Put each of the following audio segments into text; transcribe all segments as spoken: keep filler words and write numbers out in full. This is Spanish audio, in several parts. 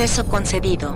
Acceso concedido.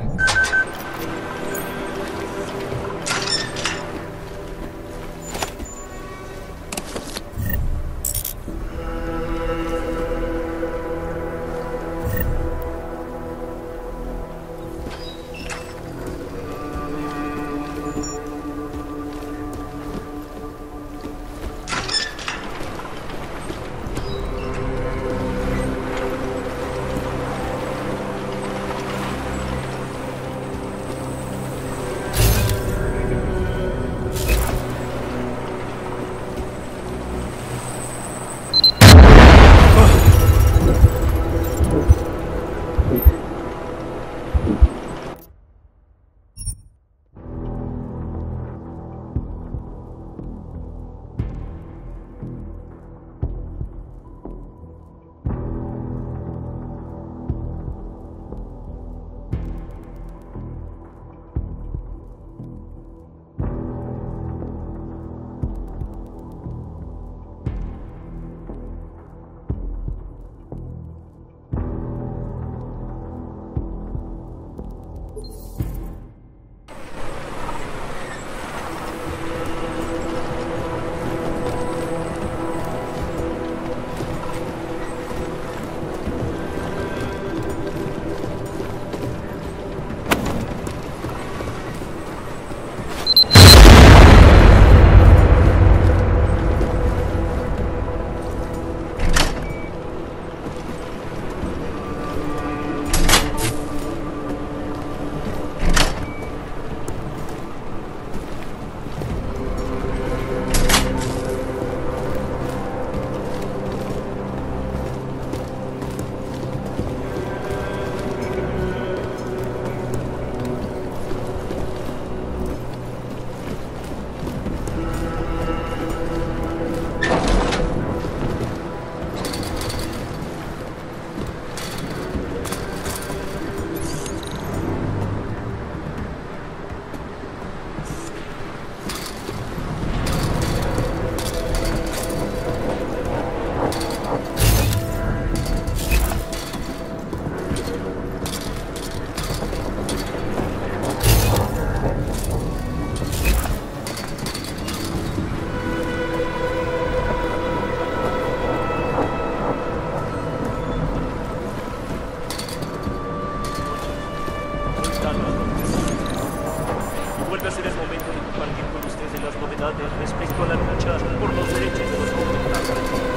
Respecto a la lucha por los derechos de los hombres.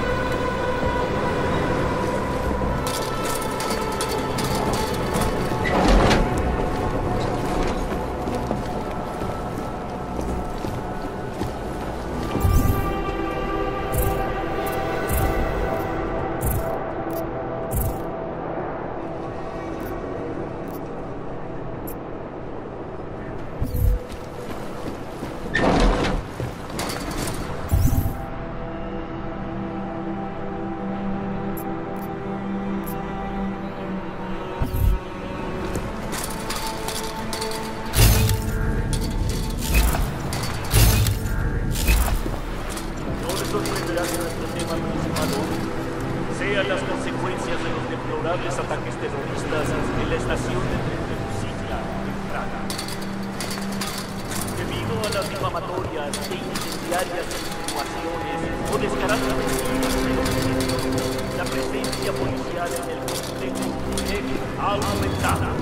Sean las consecuencias de los deplorables ataques terroristas en la estación de tren de Lucilla, en Praga. Debido a las difamatorias e incendiarias insinuaciones o descaradas mentiras de los hechos, la presencia policial en el complejo ha aumentado.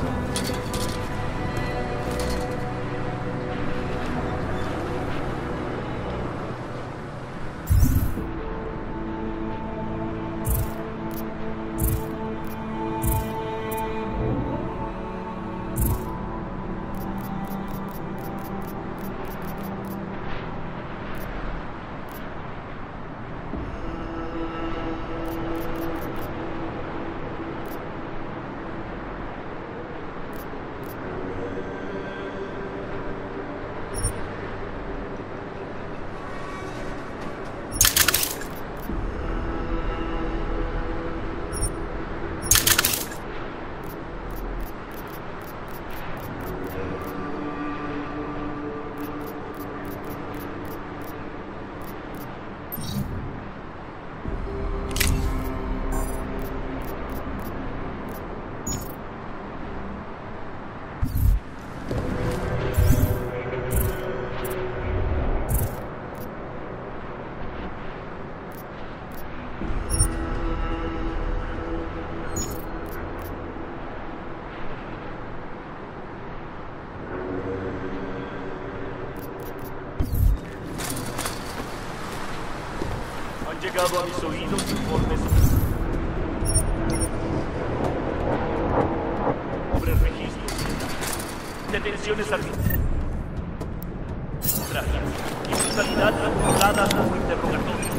llegado a mis oídos informes sobre registros, detenciones arbitrarias y brutalidad controladas como interrogatorios.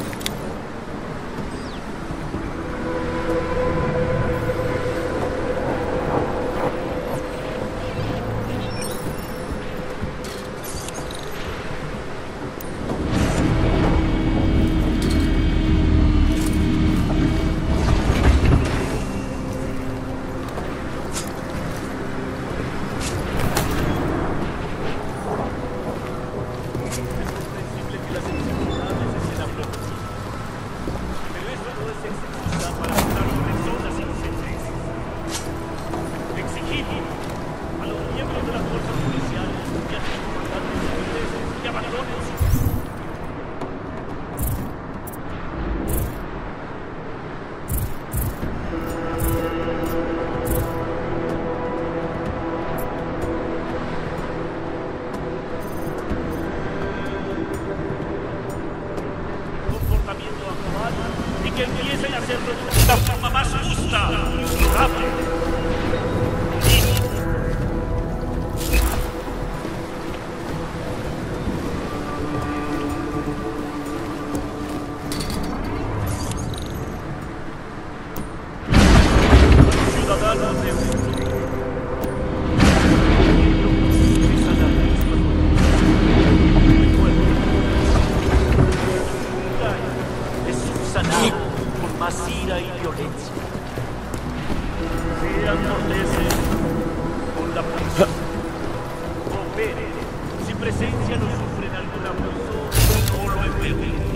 Y que empiecen a hacerlo de la forma más justa, honorable. Ciudadanos de con más ira y violencia. Sean corteses con la policía. Cooperen. Si presencia no sufren algún abuso, no lo empeoren.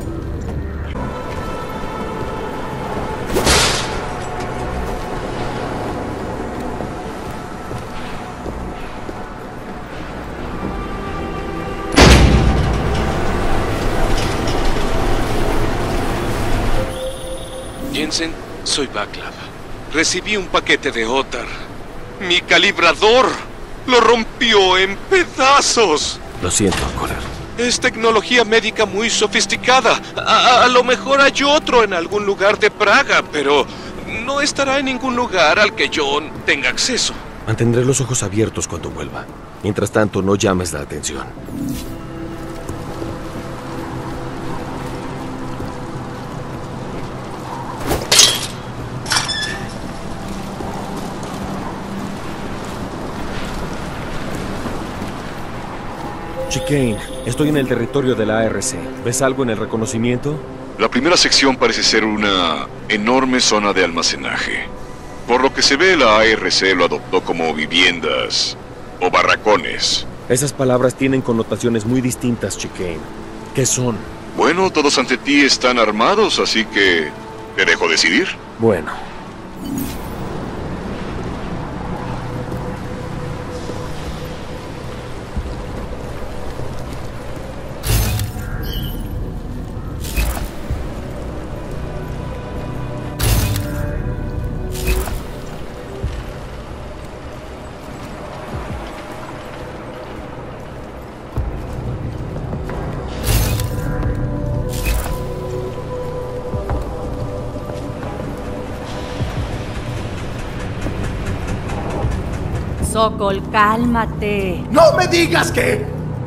Jensen, soy Baclav. Recibí un paquete de Ottar. ¡Mi calibrador! ¡Lo rompió en pedazos! Lo siento, Koller. Es tecnología médica muy sofisticada. A, a lo mejor hay otro en algún lugar de Praga, pero no estará en ningún lugar al que yo tenga acceso. Mantendré los ojos abiertos cuando vuelva. Mientras tanto, no llames la atención. Chicane, estoy en el territorio de la A R C. ¿Ves algo en el reconocimiento? La primera sección parece ser una enorme zona de almacenaje. Por lo que se ve, la A R C lo adoptó como viviendas o barracones. Esas palabras tienen connotaciones muy distintas, Chicane. ¿Qué son? Bueno, todos ante ti están armados, así que te dejo decidir. Bueno. Sokol, cálmate. ¡No me digas que!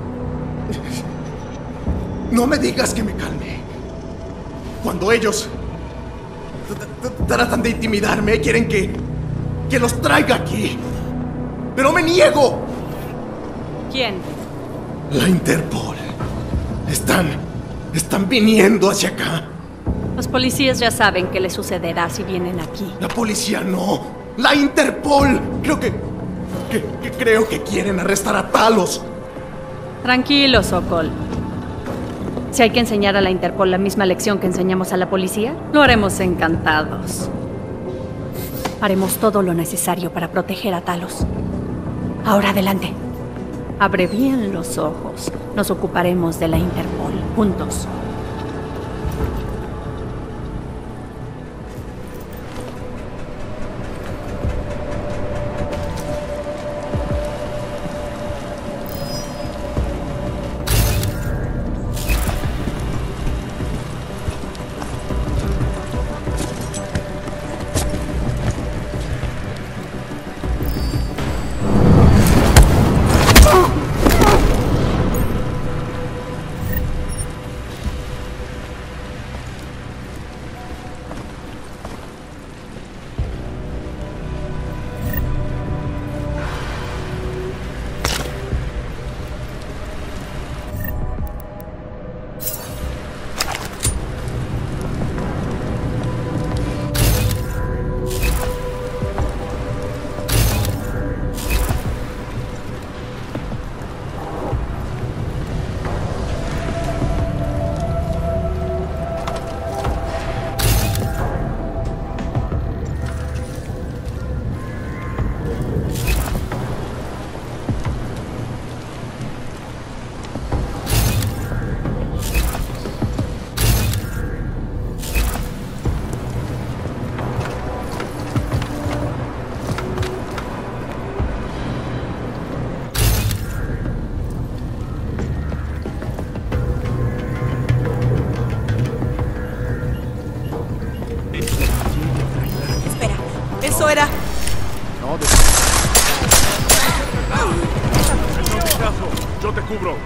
No me digas que me calme. Cuando ellos tratan de intimidarme, quieren que... que los traiga aquí. ¡Pero me niego! ¿Quién? La Interpol. Están... están viniendo hacia acá. Los policías ya saben qué les sucederá si vienen aquí. La policía no. La Interpol. Creo que... Que, que creo que quieren arrestar a Talos. Tranquilo, Sokol. Si hay que enseñar a la Interpol la misma lección que enseñamos a la policía, lo haremos encantados. Haremos todo lo necesario para proteger a Talos. Ahora adelante. Abre bien los ojos. Nos ocuparemos de la Interpol, juntos. Eso era... No, de... Yo te cubro.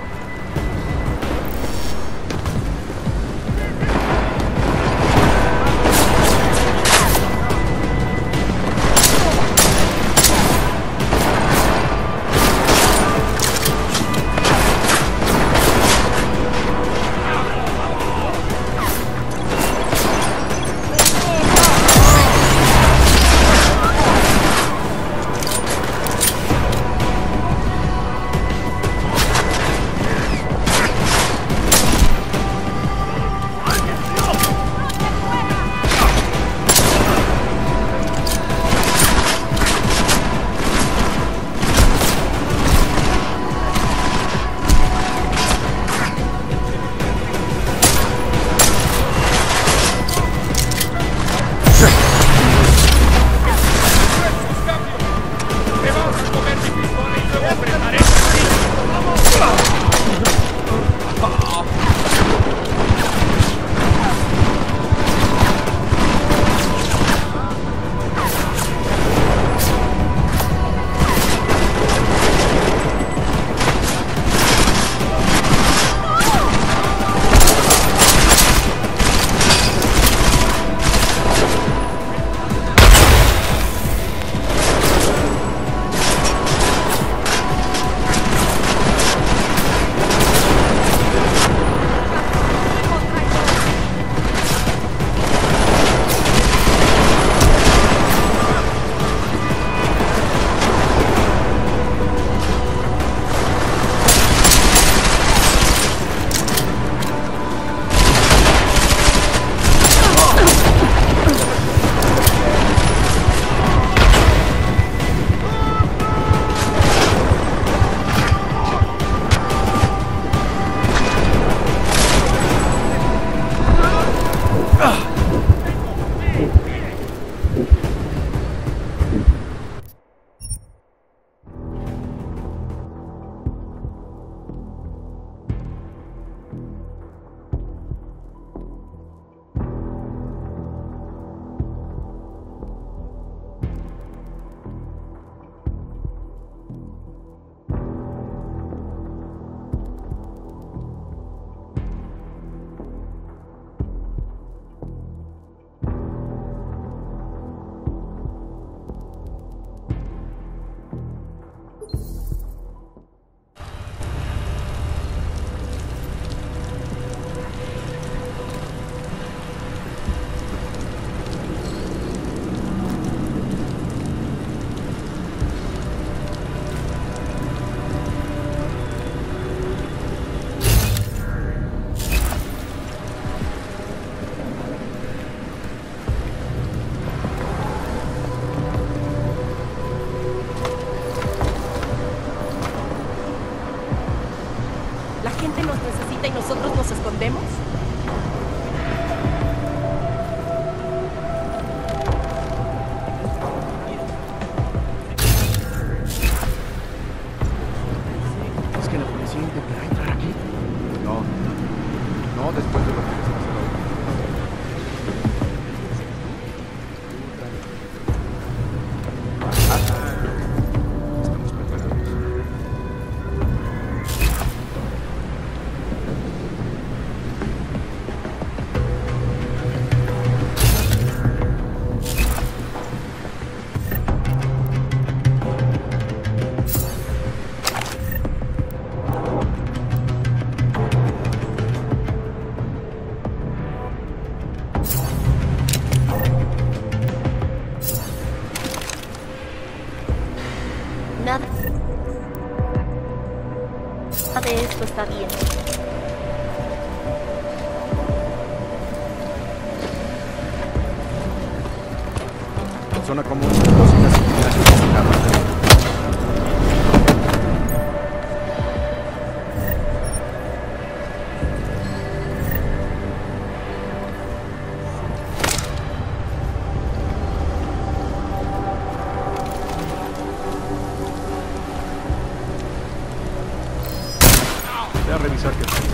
¿Y nosotros nos escondemos? ¿Es que la policía intentará entrar aquí? No. No, después de lo que les pasó hoy. Estamos preparados. Nada. Nada de esto está bien. Zona común, cocinas y gimnasios. Voy a revisar que está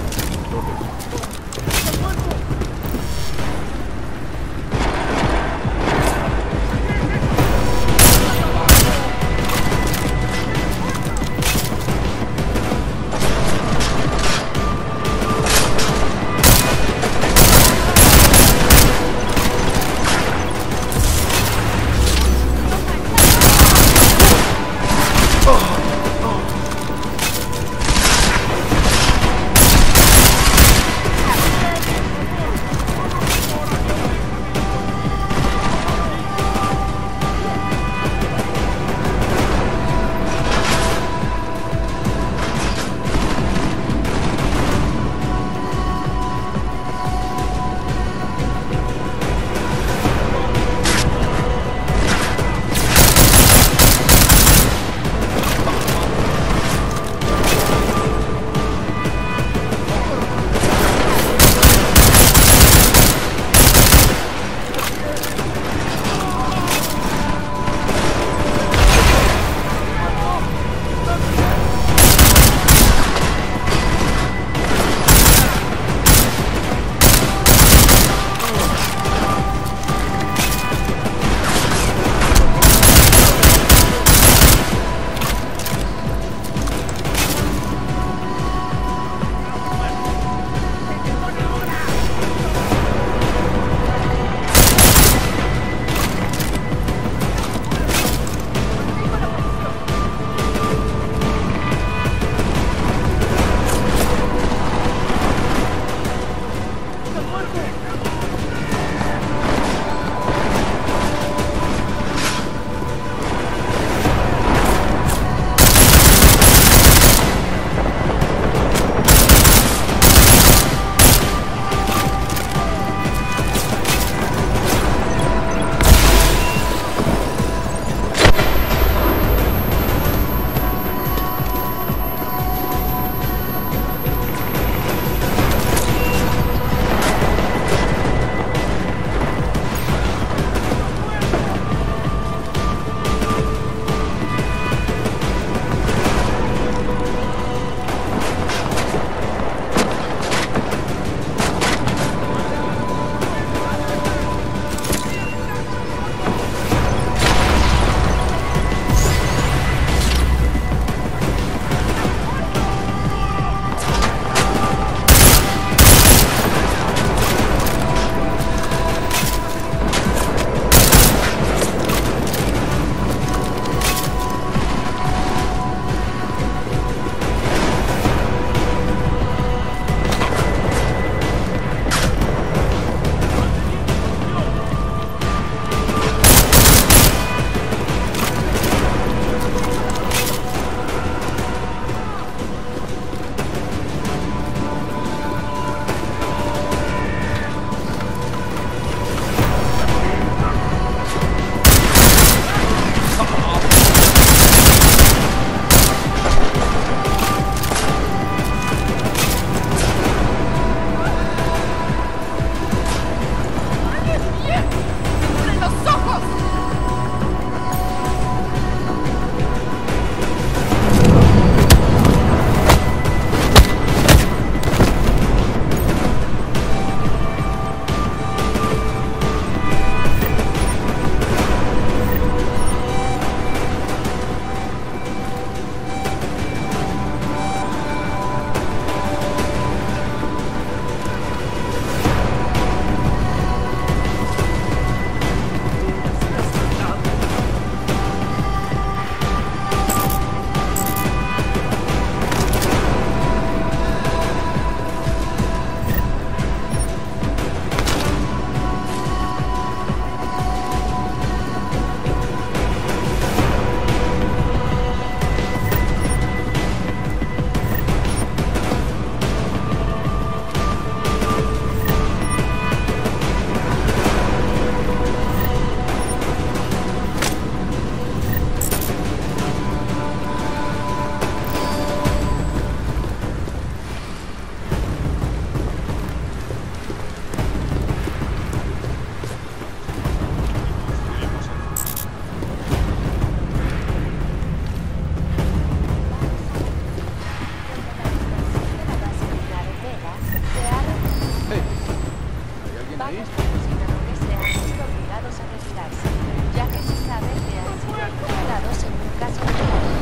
retirarse, ya que se sabe que han sido involucrados en un caso de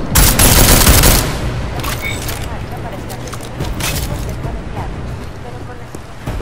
marcha para establecer un cerca de empleados, pero con la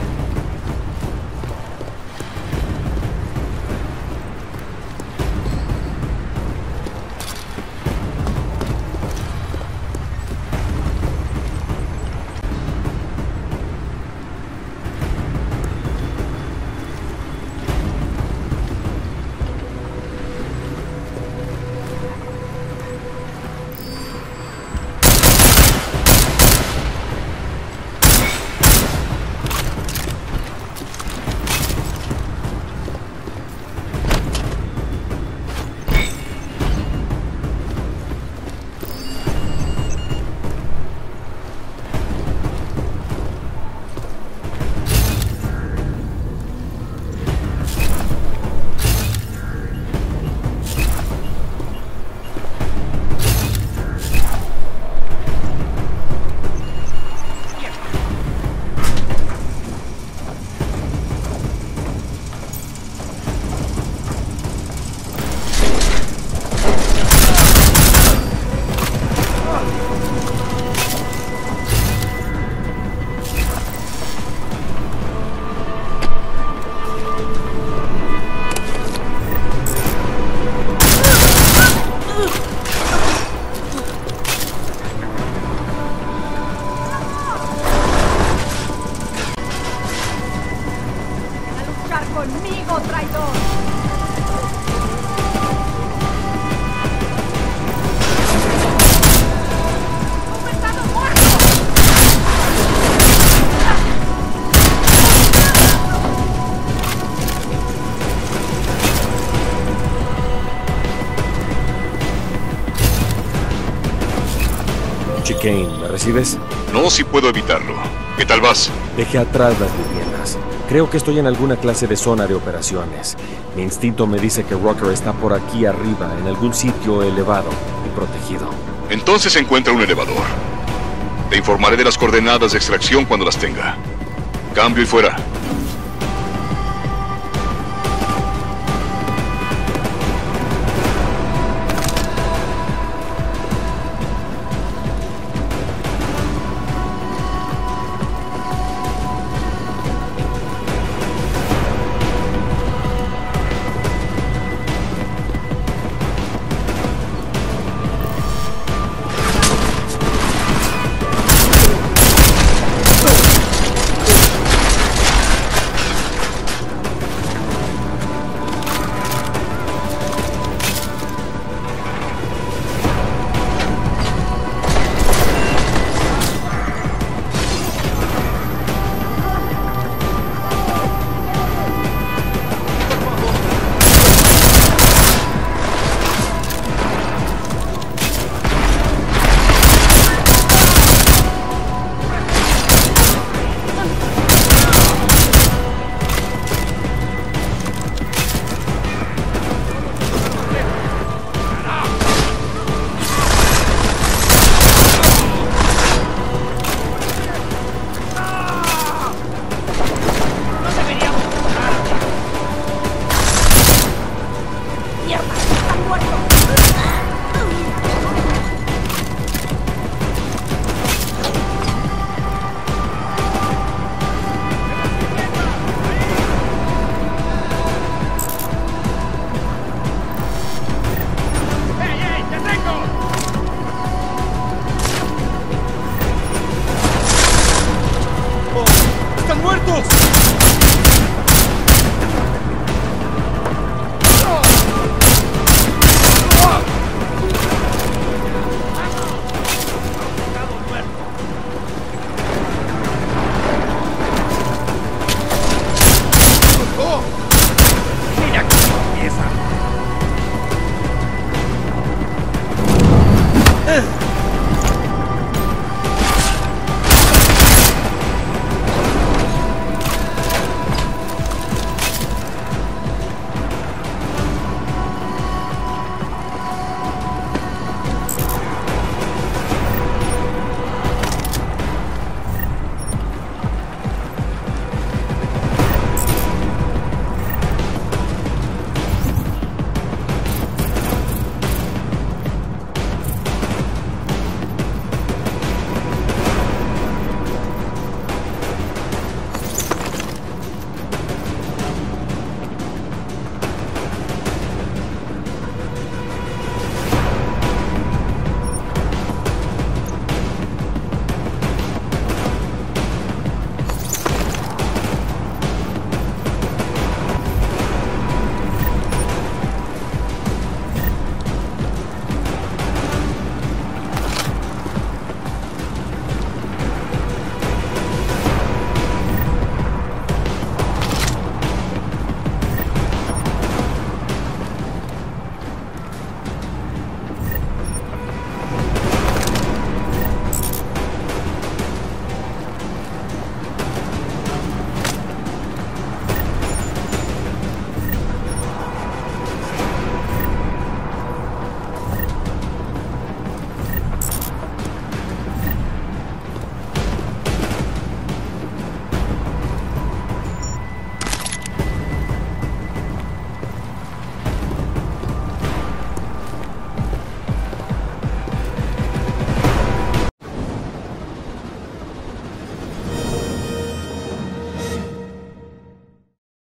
conmigo, traidor. Chicane, ¿me recibes? No, si puedo evitarlo. ¿Qué tal vas? Dejé atrás las viviendas. Creo que estoy en alguna clase de zona de operaciones. Mi instinto me dice que Rucker está por aquí arriba, en algún sitio elevado y protegido. Entonces encuentra un elevador. Te informaré de las coordenadas de extracción cuando las tenga. Cambio y fuera.